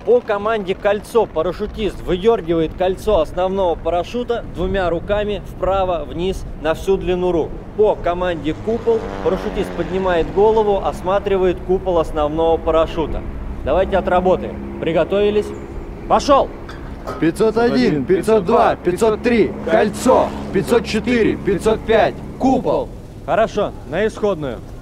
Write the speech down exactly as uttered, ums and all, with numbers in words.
По команде «Кольцо» парашютист выдергивает кольцо основного парашюта двумя руками вправо-вниз на всю длину рук. По команде «Купол» парашютист поднимает голову, осматривает купол основного парашюта. Давайте отработаем. Приготовились? Пошел! пятьсот один, пятьсот два, пятьсот три, кольцо, пятьсот четыре, пятьсот пять, купол. Хорошо, на исходную.